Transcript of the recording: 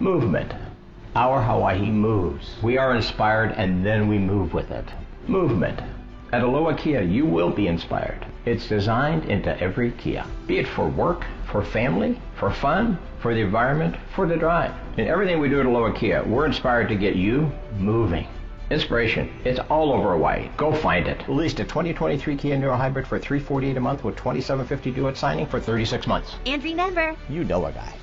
Movement. Our Hawaii moves. We are inspired and then we move with it. Movement. At Aloha Kia, you will be inspired. It's designed into every Kia. Be it for work, for family, for fun, for the environment, for the drive. In everything we do at Aloha Kia, we're inspired to get you moving. Inspiration. It's all over Hawaii. Go find it. Released a 2023 Kia Niro Hybrid for $348 a month with $2,750 due at signing for 36 months. And remember, You know a guy.